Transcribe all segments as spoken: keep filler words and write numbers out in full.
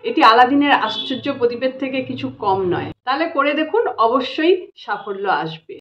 এটি আলাদিনের আশ্চর্য প্রদীপের থেকে কিছু কম নয়। তাহলে করে দেখুন, অবশ্যই সাফল্য আসবে।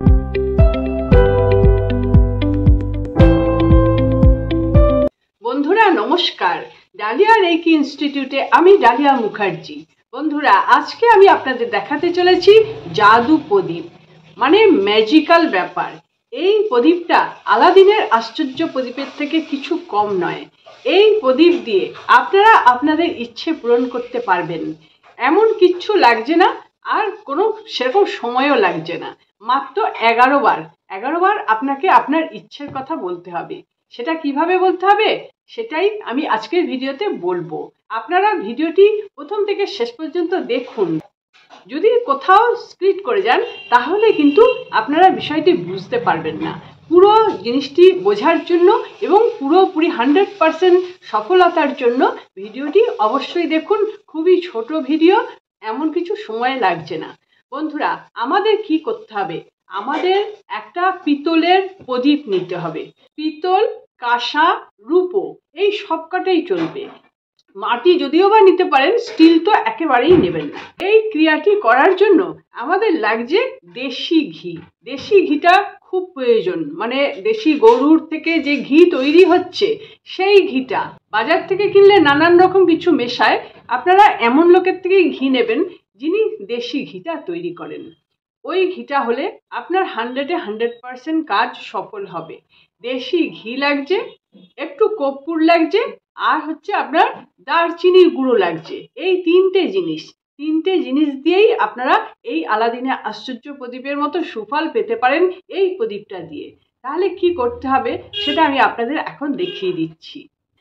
বন্ধুরা নমস্কার, ডালিয়া রেকি ইনস্টিটিউটে আমি ডালিয়া মুখার্জি। বন্ধুরা, আজকে আমি আপনাদের দেখাতে চলেছি জাদু প্রদীপ, মানে ম্যাজিক্যাল ব্যাপার। এই প্রদীপটা আলাদিনের আশ্চর্য প্রদীপের থেকে কিছু কম নয়। এই প্রদীপ দিয়ে আপনারা আপনাদের ইচ্ছে পূরণ করতে পারবেন। এমন কিচ্ছু লাগছে না, আর কোনো সেরকম সময়ও লাগছে না। মাত্র এগারো বার এগারো বার আপনাকে আপনার ইচ্ছের কথা বলতে হবে। সেটা কিভাবে বলতে হবে সেটাই আমি আজকের ভিডিওতে বলবো। আপনারা ভিডিওটি প্রথম থেকে শেষ পর্যন্ত দেখুন। যদি কোথাও স্কিপ করে যান তাহলে কিন্তু আপনারা বিষয়টি বুঝতে পারবেন না। পুরো জিনিসটি বোঝার জন্য এবং পুরোপুরি হান্ড্রেড পার্সেন্ট সফলতার জন্য ভিডিওটি অবশ্যই দেখুন। খুবই ছোট ভিডিও, এমন কিছু সময় লাগছে না। বন্ধুরা, আমাদের কি করতে হবে? আমাদের একটা পিতলের প্রদীপ নিতে হবে। পিতল, কাঁসা, রূপো, এই সবকটাই চলবে। মাটি যদিও বা নিতে পারেন, স্টিল তো একেবারেই নেবেন না। এই ক্রিয়াটি করার জন্য আমাদের লাগছে দেশি ঘি। দেশি ঘিটা খুব প্রয়োজন, মানে দেশি গরুর থেকে যে ঘি তৈরি হচ্ছে সেই ঘিটা। বাজার থেকে কিনলে নানান রকম কিছু মেশায়, আপনারা এমন লোকের থেকেই ঘি নেবেন যিনি দেশি ঘিটা তৈরি করেন। ওই ঘিটা হলে আপনার হান্ড্রেডে হান্ড্রেড পার্সেন্ট কাজ সফল হবে। দেশি ঘি লাগছে, একটু কর্পূর লাগছে, আর হচ্ছে আপনার দারচিনির গুঁড়ো লাগছে। এই তিনটে জিনিস তিনটে জিনিস দিয়েই আপনারা এই আলাদিনের আশ্চর্য প্রদীপের মতো সুফল পেতে পারেন এই প্রদীপটা দিয়ে। তাহলে কি করতে হবে সেটা আমি আপনাদের এখন দেখিয়ে দিচ্ছি।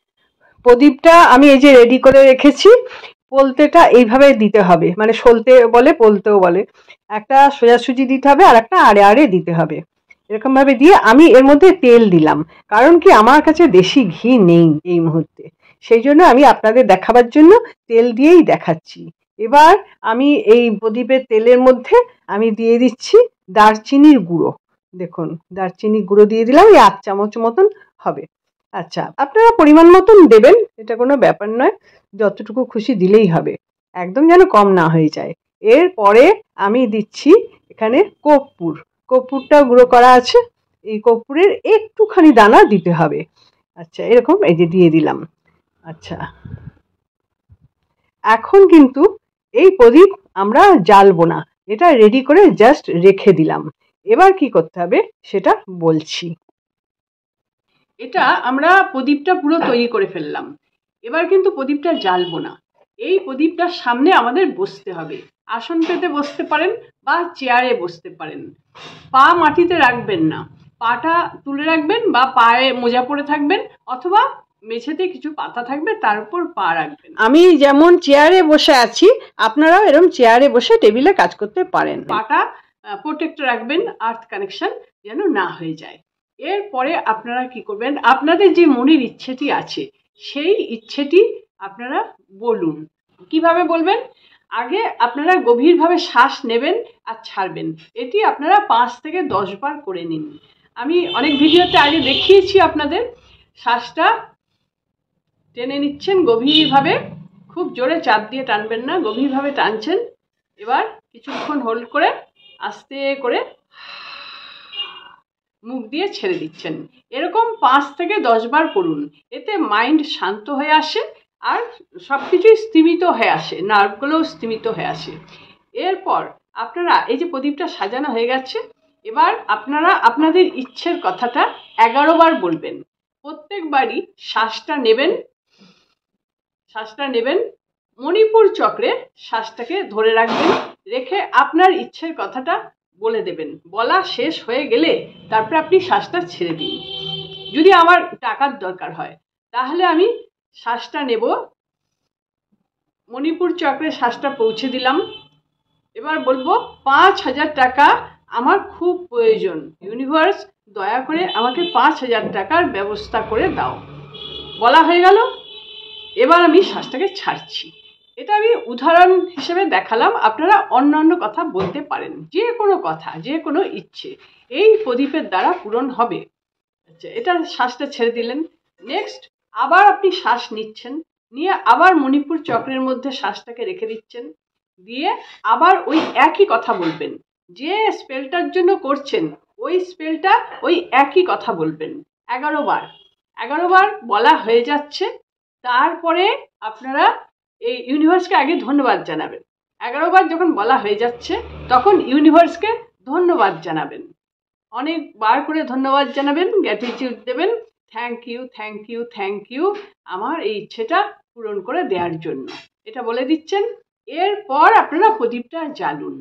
প্রদীপটা আমি এই যে রেডি করে রেখেছি। পোলতেটা এইভাবে দিতে হবে, মানে সলতে বলে, পোলতেও বলে। একটা সোজাসুজি দিতে হবে আর একটা আড়ে আড়ে দিতে হবে। এরকম ভাবে দিয়ে আমি এর মধ্যে তেল দিলাম, কারণ কি আমার কাছে দেশি ঘি নেই এই মুহূর্তে। সেই জন্য আমি আপনাদের দেখাবার জন্য তেল দিয়েই দেখাচ্ছি। এবার আমি এই প্রদীপের তেলের মধ্যে আমি দিয়ে দিচ্ছি দারচিনির গুঁড়ো। দেখুন, দারচিনির গুঁড়ো দিয়ে দিলাম, এই আধ চামচ মতন হবে। আচ্ছা, আপনারা পরিমাণ মতন দেবেন, এটা কোনো ব্যাপার নয়, যতটুকু খুশি দিলেই হবে, একদম যেন কম না হয়ে যায়। এরপরে আমি দিচ্ছি এখানে কর্পূর। কর্পূরটা গুঁড়ো করা আছে, এই কর্পূরের একটুখানি দানা দিতে হবে। আচ্ছা, এরকম এই যে দিয়ে দিলাম। আচ্ছা, এখন কিন্তু এই প্রদীপ আমরা জ্বালবো না, এটা রেডি করে জাস্ট রেখে দিলাম। এবার কি করতে হবে সেটা বলছি। এটা আমরা প্রদীপটা পুরো তৈরি করে ফেললাম। এবার কিন্তু প্রদীপটা জ্বালবো না। এই প্রদীপটার সামনে আমাদের বসতে হবে। আসন পেতে বসতে পারেন বা চেয়ারে বসতে পারেন। পা মাটিতে রাখবেন না, পাটা তুলে রাখবেন, বা পায়ে মোজা পরে থাকবেন, অথবা মেঝেতে কিছু পাতা থাকবে তার উপর পা রাখবেন। আমি যেমন চেয়ারে বসে আছি, আপনারাও এরকম চেয়ারে বসে টেবিলে কাজ করতে পারেন। পাটা প্রোটেক্ট রাখবেন, আর্থ কানেকশন যেন না হয়ে যায়। এরপরে আপনারা কি করবেন, আপনাদের যে মনের ইচ্ছেটি আছে সেই ইচ্ছেটি আপনারা বলুন। কিভাবে বলবেন? আগে আপনারা গভীরভাবে শ্বাস নেবেন আর ছাড়বেন। এটি আপনারা পাঁচ থেকে দশ বার করে নিন। আমি অনেক ভিডিওতে আগে দেখিয়েছি আপনাদের। শ্বাসটা টেনে নিচ্ছেন গভীরভাবে, খুব জোরে চাপ দিয়ে টানবেন না, গভীরভাবে টানছেন। এবার কিছুক্ষণ হোল্ড করে আস্তে করে মুখ দিয়ে ছেড়ে দিচ্ছেন। এরকম পাঁচ থেকে দশ বার করুন। এতে মাইন্ড শান্ত হয়ে আসে আর সব কিছুই স্থিমিত হয়ে আসে, নার্ভগুলোও স্থিমিত হয়ে আসে। এরপর আপনারা এই যে প্রদীপটা সাজানো হয়ে গেছে, এবার আপনারা আপনাদের ইচ্ছের কথাটা এগারো বার বলবেন। প্রত্যেকবারই শ্বাসটা নেবেন, শ্বাসটা নেবেন মণিপুর চক্রে শ্বাসটাকে ধরে রাখবেন, রেখে আপনার ইচ্ছের কথাটা বলে দেবেন। বলা শেষ হয়ে গেলে তারপরে আপনি শ্বাসটা ছেড়ে দিন। যদি আমার টাকার দরকার হয় তাহলে আমি শ্বাসটা নেব, মণিপুর চক্রে শ্বাসটা পৌঁছে দিলাম। এবার বলবো, পাঁচ হাজার টাকা আমার খুব প্রয়োজন, ইউনিভার্স দয়া করে আমাকে পাঁচ হাজার টাকার ব্যবস্থা করে দাও। বলা হয়ে গেল। এবার আমি শ্বাসটাকে ছাড়ছি। এটা আমি উদাহরণ হিসেবে দেখালাম, আপনারা অন্য অন্য কথা বলতে পারেন, যে কোনো কথা, যে কোনো ইচ্ছে এই প্রদীপের দ্বারা পূরণ হবে। আচ্ছা, এটা শ্বাসটা ছেড়ে দিলেন। নেক্সট আবার আপনি শ্বাস নিচ্ছেন, নিয়ে আবার মণিপুর চক্রের মধ্যে শ্বাসটাকে রেখে দিচ্ছেন, দিয়ে আবার ওই একই কথা বলবেন। যে স্পেলটার জন্য করছেন ওই স্পেলটা ওই একই কথা বলবেন এগারো বার। এগারো বার বলা হয়ে যাচ্ছে, তারপরে আপনারা এই ইউনিভার্সকে আগে ধন্যবাদ জানাবেন। এগারো বার যখন বলা হয়ে যাচ্ছে তখন ইউনিভার্সকে ধন্যবাদ জানাবেন, অনেকবার করে ধন্যবাদ জানাবেন, গ্র্যাটিটিউড দেবেন, thank you thank you thank you আমার এই ইচ্ছেটা পূরণ করে দেওয়ার জন্য, এটা বলে দিচ্ছেন। এরপর আপনারা প্রদীপটা জ্বালুন।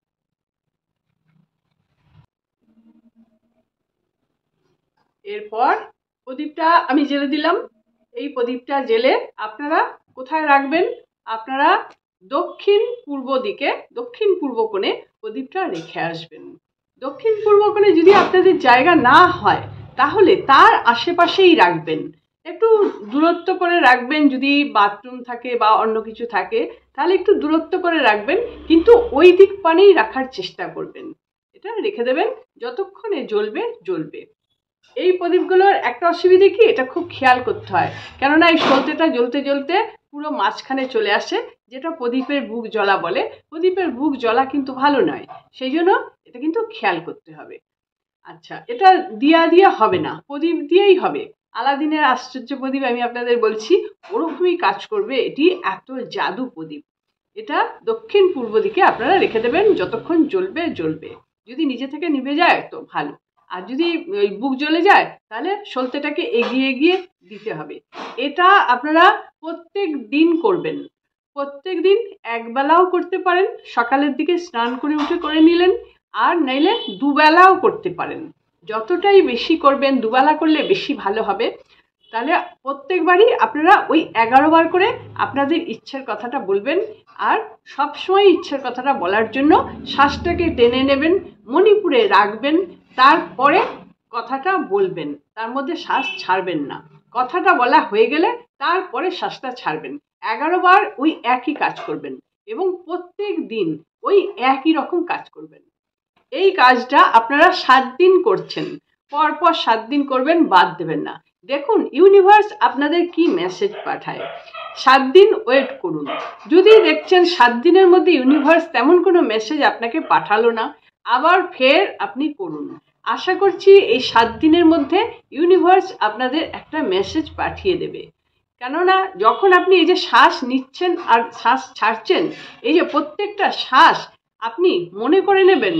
এরপর প্রদীপটা আমি জ্বেলে দিলাম। এই প্রদীপটা জ্বেলে আপনারা কোথায় রাখবেন? আপনারা দক্ষিণ পূর্ব দিকে, দক্ষিণ পূর্ব কোণে প্রদীপটা রেখে আসবেন। দক্ষিণ পূর্ব কোণে যদি আপনাদের জায়গা না হয় তাহলে তার আশেপাশেই রাখবেন, একটু দূরত্ব করে রাখবেন। যদি বাথরুম থাকে বা অন্য কিছু থাকে তাহলে একটু দূরত্ব করে রাখবেন, কিন্তু ওই দিক পানেই রাখার চেষ্টা করবেন। এটা রেখে দেবেন, যতক্ষণে জ্বলবে জ্বলবে। এই প্রদীপগুলোর একটা অসুবিধে কি, এটা খুব খেয়াল করতে হয়, কেননা এই সলতেটা জ্বলতে জ্বলতে পুরো মাঝখানে চলে আসে, যেটা প্রদীপের বুক জ্বলা বলে। প্রদীপের বুক জ্বলা কিন্তু ভালো নয়, সেই জন্য এটা কিন্তু খেয়াল করতে হবে। আচ্ছা, এটা দিয়া দিয়া হবে না, প্রদীপ দিয়েই হবে। আলাদিনের আশ্চর্য প্রদীপ আমি আপনাদের বলছি, ওরকমই কাজ করবে। এটি এত জাদু প্রদীপ। এটা দক্ষিণ পূর্ব দিকে আপনারা রেখে দেবেন, যতক্ষণ জ্বলবে জ্বলবে। যদি নিজে থেকে নিভে যায় তো ভালো, আর যদি ওই বুক জ্বলে যায় তাহলে সলতেটাকে এগিয়ে এগিয়ে দিতে হবে। এটা আপনারা প্রত্যেক দিন করবেন, প্রত্যেক দিন একবেলাও করতে পারেন, সকালের দিকে স্নান করে উঠে করে নিলেন, আর নাইলে দুবেলাও করতে পারেন। যতটাই বেশি করবেন, দুবেলা করলে বেশি ভালো হবে। তাহলে প্রত্যেকবারই আপনারা ওই এগারো বার করে আপনাদের ইচ্ছের কথাটা বলবেন, আর সবসময় ইচ্ছের কথাটা বলার জন্য শ্বাসটাকে টেনে নেবেন, মণিপুরে রাখবেন, তারপরে কথাটা বলবেন। তার মধ্যে শ্বাস ছাড়বেন না, কথাটা বলা হয়ে গেলে তারপরে শ্বাসটা ছাড়বেন। এগারো বার ওই একই কাজ করবেন এবং প্রত্যেক দিন ওই একই রকম কাজ করবেন। এই কাজটা আপনারা সাত দিন করছেন, পরপর সাত দিন করবেন, বাদ দেবেন না। দেখুন ইউনিভার্স আপনাদের কি মেসেজ পাঠায়। সাত দিন ওয়েট করুন। যদি দেখছেন সাত দিনের মধ্যে ইউনিভার্স তেমন কোনো মেসেজ আপনাকে পাঠালো না, আবার ফের আপনি করুন। আশা করছি এই সাত দিনের মধ্যে ইউনিভার্স আপনাদের একটা মেসেজ পাঠিয়ে দেবে। কেননা যখন আপনি এই যে শ্বাস নিচ্ছেন আর শ্বাস ছাড়ছেন, এই যে প্রত্যেকটা শ্বাস আপনি মনে করে নেবেন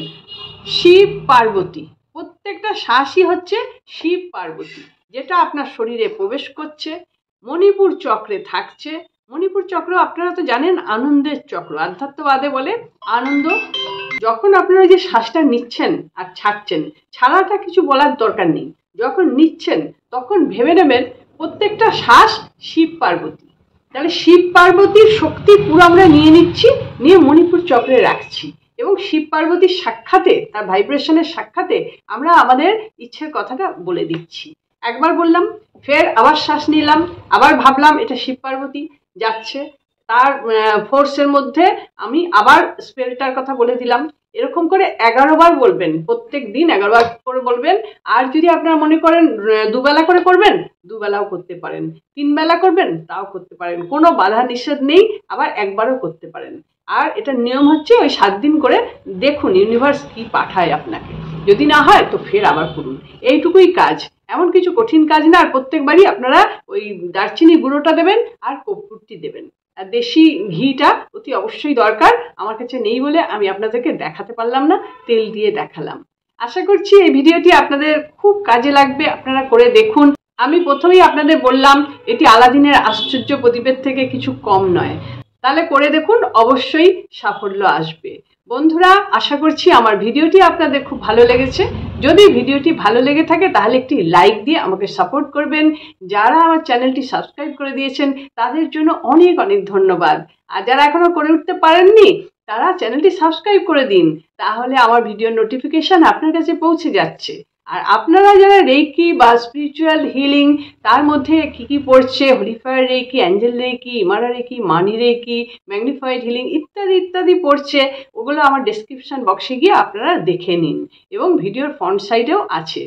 শিব পার্বতী। প্রত্যেকটা শ্বাসই হচ্ছে শিব পার্বতী, যেটা আপনার শরীরে প্রবেশ করছে, মণিপুর চক্রে থাকছে। মণিপুর চক্র আপনারা তো জানেন আনন্দের চক্র, আধ্যাত্মবাদে বলে আনন্দ। যখন আপনারা যে শ্বাসটা নিচ্ছেন আর ছাড়ছেন, ছাড়াটা কিছু বলার দরকার নেই, যখন নিচ্ছেন তখন ভেবে নেবেন প্রত্যেকটা শ্বাস শিব পার্বতী। তাহলে শিব পার্বতীর শক্তি পুরো আমরা নিয়ে নিচ্ছি, নিয়ে মণিপুর চক্রে রাখছি, এবং শিব পার্বতীর সাক্ষাতে, তার ভাইব্রেশনের সাক্ষাতে আমরা আমাদের ইচ্ছের কথাটা বলে দিচ্ছি। একবার বললাম, ফের আবার শ্বাস নিলাম, আবার ভাবলাম এটা শিব পার্বতী যাচ্ছে, তার ফোর্সের মধ্যে আমি আবার স্পেলটার কথা বলে দিলাম। এরকম করে এগারো বার বলবেন, প্রত্যেক দিন এগারো বার করে বলবেন। আর যদি আপনারা মনে করেন দুবেলা করে করবেন, দুবেলাও করতে পারেন, তিন বেলা করবেন তাও করতে পারেন, কোনো বাধা নিষেধ নেই। আবার একবারও করতে পারেন। আর এটা নিয়ম হচ্ছে ওই সাত দিন করে দেখুন ইউনিভার্স কি পাঠায় আপনাকে। যদি না হয় তো ফের আবার করুন, এইটুকুই কাজ, এমন কিছু কঠিন কাজ না। আর প্রত্যেকবারই আপনারা ওই দারচিনি গুঁড়োটা দেবেন আর কর্পূরটি দেবেন, আর দেশি ঘিটা অতি অবশ্যই দরকার। আমার কাছে নেই বলে আমি আপনাদেরকে দেখাতে পারলাম না, তেল দিয়ে দেখালাম। আশা করছি এই ভিডিওটি আপনাদের খুব কাজে লাগবে, আপনারা করে দেখুন। আমি প্রথমেই আপনাদের বললাম এটি আলাদিনের আশ্চর্য প্রদীপের থেকে কিছু কম নয়, তাহলে করে দেখুন, অবশ্যই সাফল্য আসবে। বন্ধুরা, আশা করছি আমার ভিডিওটি আপনাদের খুব ভালো লেগেছে। যদি ভিডিওটি ভালো লেগে থাকে তাহলে একটি লাইক দিয়ে আমাকে সাপোর্ট করবেন। যারা আমার চ্যানেলটি সাবস্ক্রাইব করে দিয়েছেন তাদের জন্য অনেক অনেক ধন্যবাদ। আর যারা এখনো করে উঠতে পারেননি তারা চ্যানেলটি সাবস্ক্রাইব করে দিন, তাহলে আমার ভিডিওর নোটিফিকেশন আপনার কাছে পৌঁছে যাচ্ছে। আর আপনারা যারা রেকি বা স্পিরিচুয়াল হিলিং, তার মধ্যে কি কি পড়ছে, হলিফায়ার রেকি, অ্যাঞ্জেল রেকি, ইমারা reiki, money reiki, magnified healing ইত্যাদি ইত্যাদি পড়ছে, ওগুলো আমার ডেসক্রিপশন বক্সে গিয়ে আপনারা দেখে নিন, এবং ভিডিওর ফ্রন্ট সাইডেও আছে।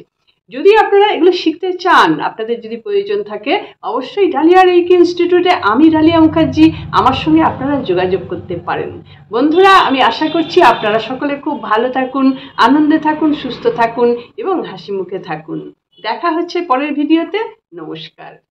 যদি আপনারা এগুলো শিখতে চান, আপনাদের যদি প্রয়োজন থাকে, অবশ্যই ডালিয়া রেইকি ইনস্টিটিউটে আমি ডালিয়া মুখার্জি আমার সঙ্গে আপনারা যোগাযোগ করতে পারেন। বন্ধুরা, আমি আশা করছি আপনারা সকলে খুব ভালো থাকুন, আনন্দে থাকুন, সুস্থ থাকুন এবং হাসি মুখে থাকুন। দেখা হচ্ছে পরের ভিডিওতে। নমস্কার।